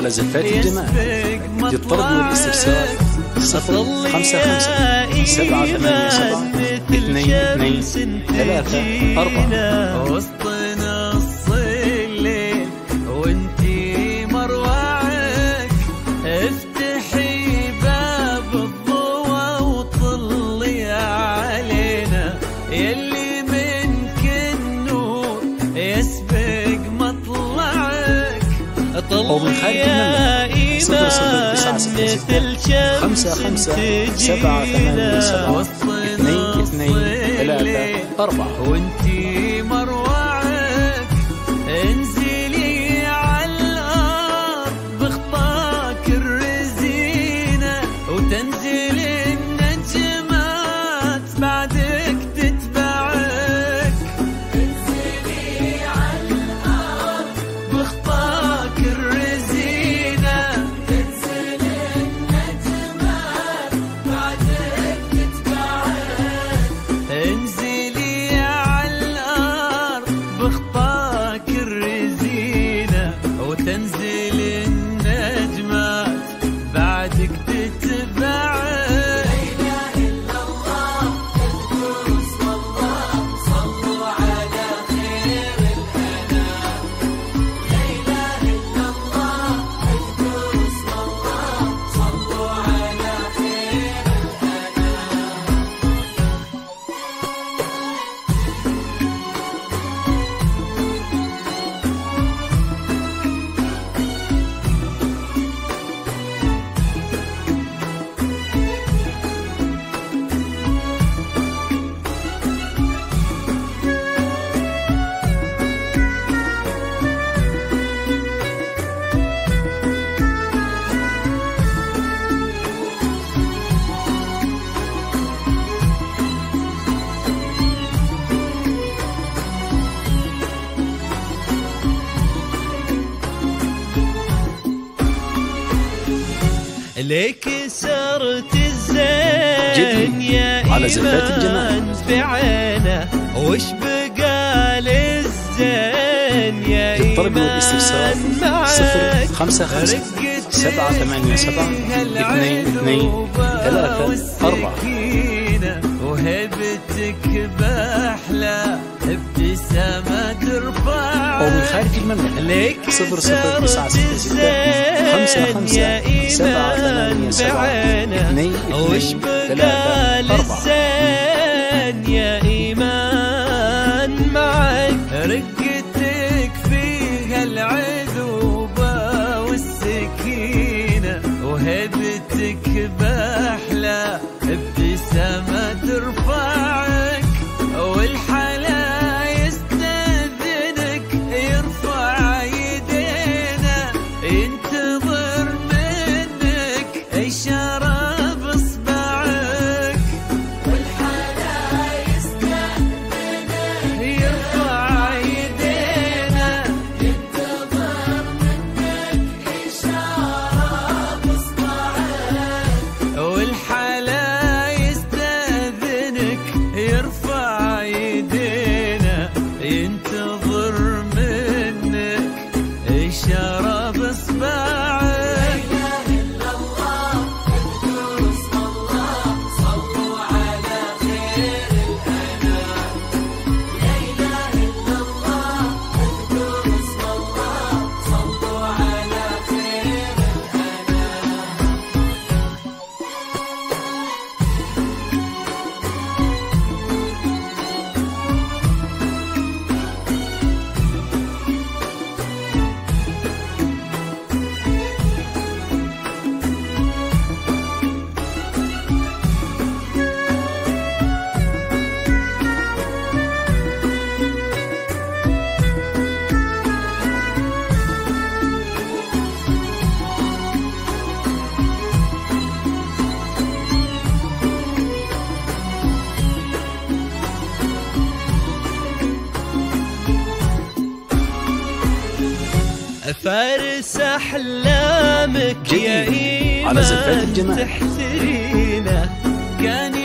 على زفات الجمال للطلب والاستفسار 055 787 22 34. وسطنا الصليل وانتي مروعك، افتحي باب الضوى وطلي علينا، يلي منك النور يسبق مطلعك، ومن خارج المملكة 00966 55 787 22 34. وانتي مروعك انزلي عالارض بخطاك الرزينة، وتنزل النجمات بعدك تتبعك، انزلي عالارض بخطاك الرزينة، تنزل النجمات بعدك تتبعك، انزلي عالارض بخطاك الرزينة، وتنزل النجمات بعدك تتبعك. ليك سرت الزين يا على زفات الجمال بعينه، وش بقى للزين يا للطلب والاستفسار 055 787 22 34. وهبتك بأحلى ابتسامة ترفع، ومن خارج المملكة 00966 55 787 22 34. يا إيمان معك رقتك فيها العذوبة والسكينة، وهبتك بأحلى ابتسامة ترفعك، والحلا يستأذنك يرفع يدينا، ينتظر منك إشارة بإصبعك، والحلا يستأذنك يرفع يدينا، ينتظر منك إشارة بإصبعك، والحلا يستأذنك يرفع يدينا، ينتظر منك إشارة بإصبعك. فارس أحلامك يا إيمان على زفات الجمال تحسرينا، كان